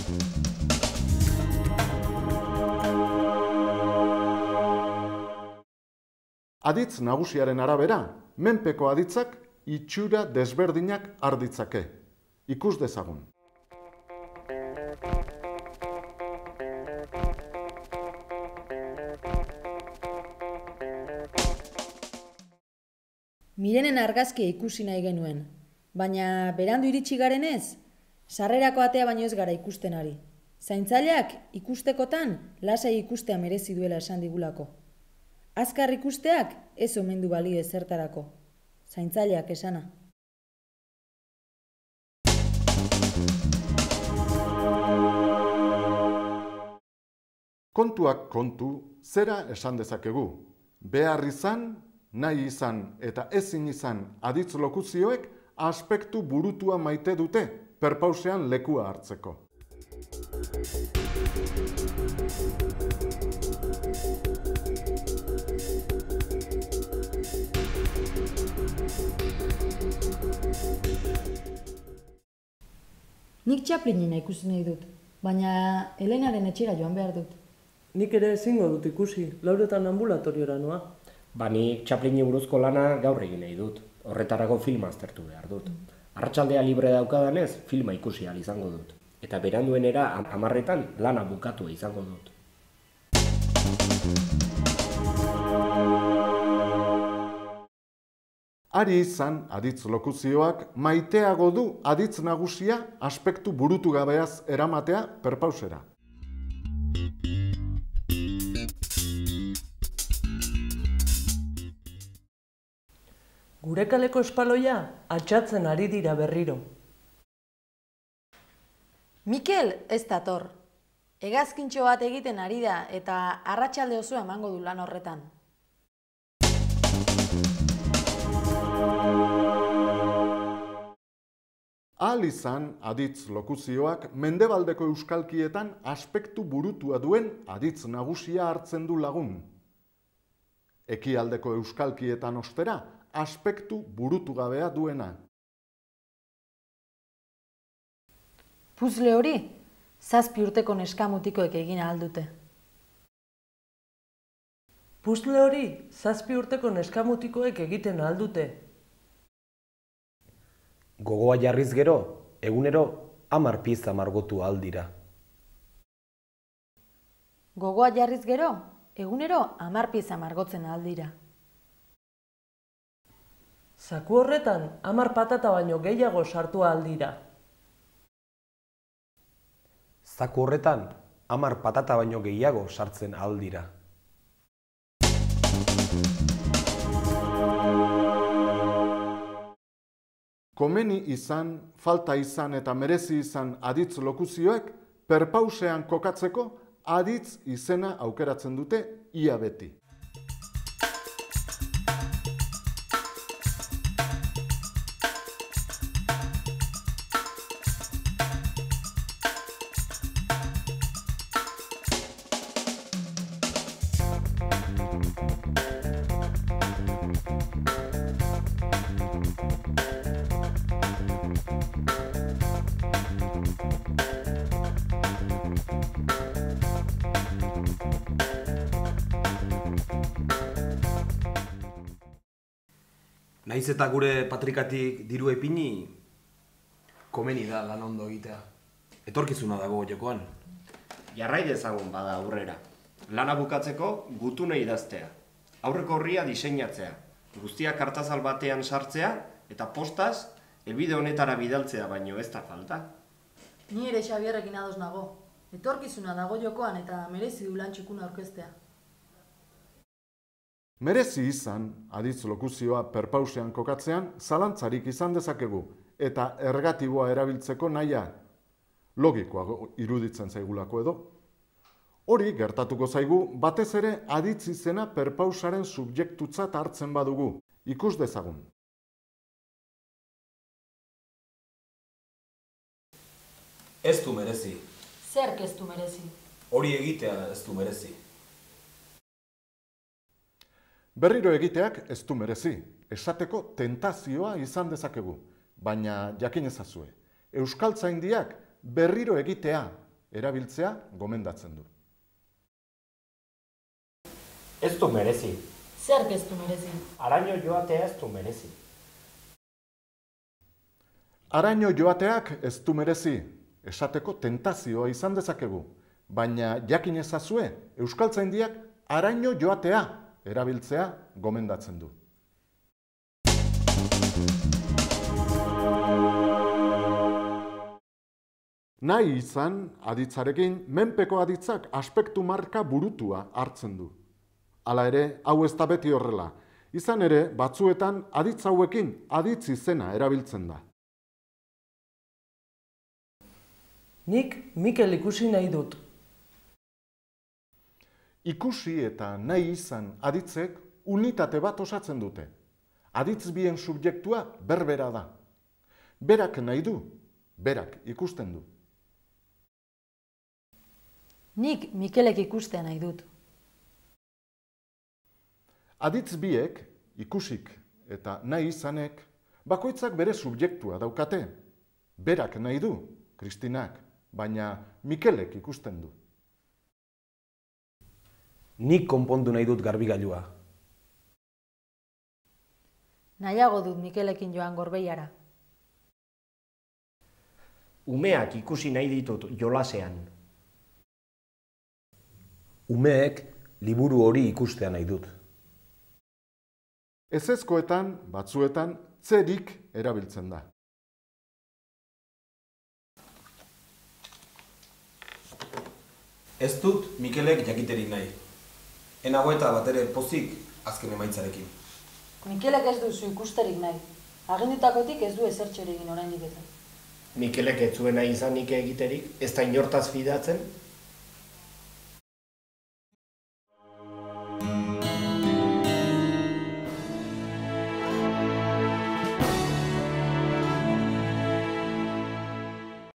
Aditz nagusiaren arabera, menpeko aditzak itxura desberdinak har ditzake. Ikus dezagun. Mirenen argazkia ikusi nahi genuen, baina berandu iritsi garenez, sarrerako atea baino ez gara ikusten ari. Zaintzaileak ikustekotan lasai ikustea merezi duela esan digulako. Azkar ikusteak ez omen du balio ezertarako. Zaintzaileak esana. Kontuak kontu, zera esan dezakegu. Behar izan, nahi izan eta ezin izan aditz lokuzioek aspektu burutua maite dute perpausean lekua hartzeko. Nik Chaplinena ikusi nahi dut, baina Helenaren etxera joan behar dut. Nik ere ezingo dut ikusi, lauretan ambulatoriora noa. Nik Chaplini buruzko lana gaur egin nahi dut. Horretarako filma aztertu behar dut. Arratsaldea libre daukadanez, filma ikusi ahal izango dut. Eta beranduenera 10:00 lana bukatua izango dut. Ari izan aditz lokuzioak maiteago du aditz nagusia aspektu burutu gabeaz eramatea perpausera. Gure kaleko espaloia altxatzen ari dira berriro. Mikel ez dator. Hegazkintxo bat egiten ari da eta arratsalde osoa emango du lan horretan. Ahal izan aditz lokuzioak mendebaldeko euskalkietan aspektu burutua duen aditz nagusia hartzen du lagun. Ekialdeko euskalkietan ostera, aspektu burutu gabea duena. Puzle hori, 7 urteko neskamutikoek egin ahal dute. Puzle hori, 7 urteko neskamutikoek egiten ahal dute. Gogoa jarriz gero, egunero 10 pieza margotu ahal dira. Gogoa jarriz gero, egunero 10 pieza margotzen ahal dira. Zaku horretan 10 patata baino gehiago sartu ahal dira. Zaku horretan 10 patata baino gehiago sartzen ahal dira. Komeni izan, falta izan eta merezi izan aditz lokuzioek perpausean kokatzeko aditz izena aukeratzen dute ia beti. Naiz eta gure patrikatik diru epini, komeni da lan ondo egitea. Etorkizuna dago jokoan. Jarrai dezagun bada aurrera. Lana bukatzeko gutune idaztea. Aurreko horria diseinatzea. Guztiak kartazal batean sartzea eta postaz helbide honetara bidaltzea baino ez da falta. Ni ere Xabierrekin ados nago. Etorkizuna dago jokoan eta merezi du lan txukuna aurkeztea. Merezi izan, aditz lokuzioa perpausean kokatzean, zalantzarik izan dezakegu eta ergatiboa erabiltzeko nahia logikoa iruditzen zaigulako edo. Hori gertatuko zaigu batez ere aditz izena perpausaren subjektutzat hartzen badugu. Ikus dezagun. Ez du merezi. Zerk ez du merezi? Hori egitea ez du merezi. Berriro egiteak ez du merezi, esateko tentazioa izan dezakegu, baina jakin ezazue. Euskaltzaindiak berriro egitea erabiltzea gomendatzen du. Ez du merezi. Zerk ez du merezi? Araño joatea ez du merezi. Araño joateak ez du merezi, esateko tentazioa izan dezakegu, baina jakin ezazue, euskaltzaindiak araño joatea erabiltzea gomendatzen du. Nahi izan, aditzarekin, menpeko aditzak aspektu marka burutua hartzen du. Hala ere, hau ez da beti horrela. Izan ere, batzuetan aditz hauekin aditz izena erabiltzen da. Nik Mikel ikusi nahi dut. Ikusi eta nahi izan aditzek unitate bat osatzen dute. Aditz bien subjektua berbera da. Berak nahi du, berak ikusten du. Nik Mikelek ikustea nahi dut. Aditz biek, ikusik eta nahi izanek, bakoitzak bere subjektua daukate. Berak nahi du, Kristinak, baina Mikelek ikusten du. Nik konpondu nahi dut garbigailua. Nahiago dut Mikelekin joan Gorbeiara. Umeak ikusi nahi ditut jolasean. Umeek liburu hori ikustea nahi dut. Ezezkoetan, batzuetan, zerik erabiltzen da. Ez dut Mikelek jakiterik nahi. Enago eta batere pozik azken emaitzarekin. Mikelek ez duzu ikusterik nahi. Agindutakotik ez du ezertxo egin oraindik eta. Mikelek ez zuen nahi izanik egiterik, ez da inortaz fidatzen,